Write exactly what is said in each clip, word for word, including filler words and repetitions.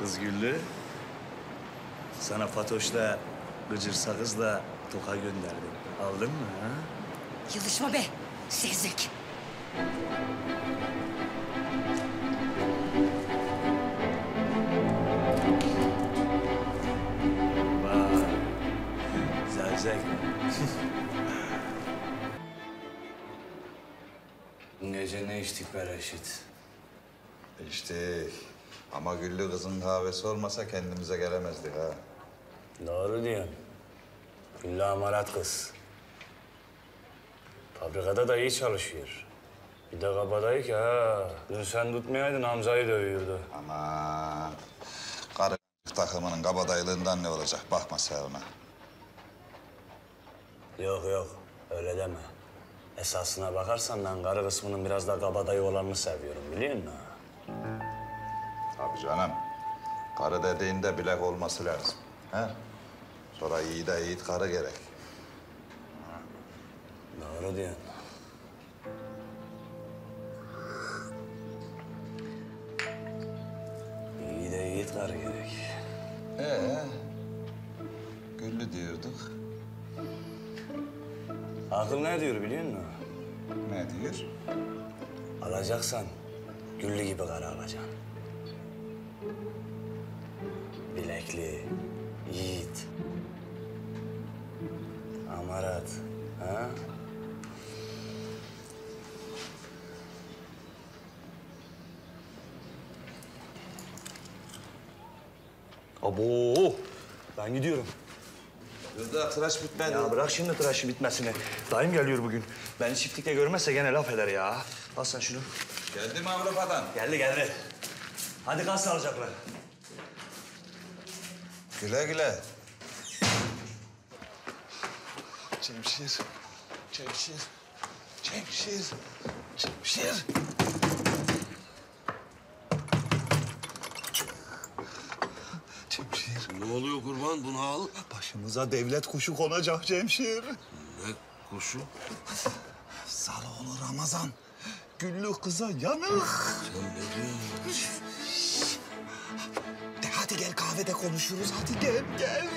Kız Güllü, sana Fatoş'la, Gıcır Sakız'la toka gönderdim. Aldın mı ha? Yılışma be, sevzek. Vay, zevzek. Gece ne içtik be Reşit? İçtik. Ama Güllü kızın kahvesi olmasa kendimize gelemezdik ha. Doğru diyorsun. Güllü amarat kız. Fabrikada da iyi çalışıyor. Bir de kabadayı ki ha. Dün sen tutmayaydın Hamza'yı dövüyordu. Ama karı takımının kabadaylığından ne olacak? Bakma sen ona. Yok yok, öyle deme. Esasına bakarsan ben karı kısmının biraz daha kabadayı olanını seviyorum, biliyor musun? Tabii canım. Karı dediğinde bilek olması lazım. He? Sonra iyi de yiğit karı gerek. Doğru diyorsun. İyi de yiğit karı gerek. Ee, Güllü diyorduk. Akıl ne diyor biliyor musun? Ne diyor? Alacaksan Güllü gibi karı alacaksın. Bilekli, yiğit, amarat, ha? Abo, ben gidiyorum. Dur da tıraş bitmedi. Ya bırak şimdi tıraşı bitmesini. Dayım geliyor bugün. Beni çiftlikte görmezse gene laf eder ya. Al sen şunu. Geldi mi Avrupa'dan? Geldi geldi. Hadi kal sağlıcakla. Güle güle. Cemşir, Cemşir, Cemşir, Cemşir. Cemşir. Ne oluyor kurban? Bunu al. Başımıza devlet kuşu konacak Cemşir. Ne kuşu? Saloğlu Ramazan. Güllü kıza yanık. Sen ne diyorsun? De hadi gel kahvede konuşuruz. Hadi gel, gel.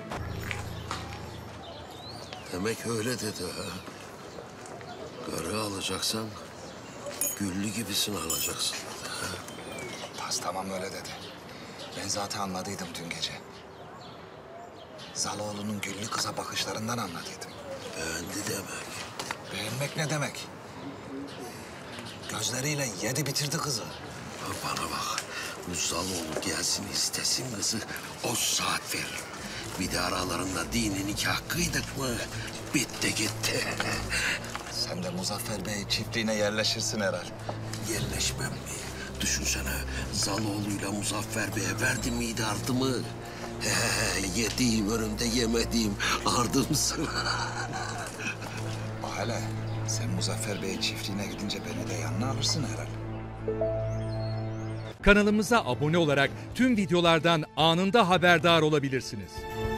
Demek öyle dedi ha. Karı alacaksan Güllü gibisini alacaksın dedi ha. Tas tamam öyle dedi. Ben zaten anladıydım dün gece. Zaloğlu'nun Güllü kıza bakışlarından anladıydım. Beğendi demek. Beğenmek ne demek? Gözleriyle yedi bitirdi kızı. Ha, bana bak. Bu Zaloğlu gelsin istesin kızı. O saat verir. Bir de aralarında dini nikah kıydık mı bitti gitti. Sen de Muzaffer Bey çiftliğine yerleşirsin herhal. Yerleşmem mi? Düşünsene Zaloğlu'yla Muzaffer Bey'e verdi miydi ardımı? He, he, yediğim önümde yemediğim ardımsın. Bak hele sen Muzaffer Bey çiftliğine gidince beni de yanına alırsın herhal. Kanalımıza abone olarak tüm videolardan anında haberdar olabilirsiniz.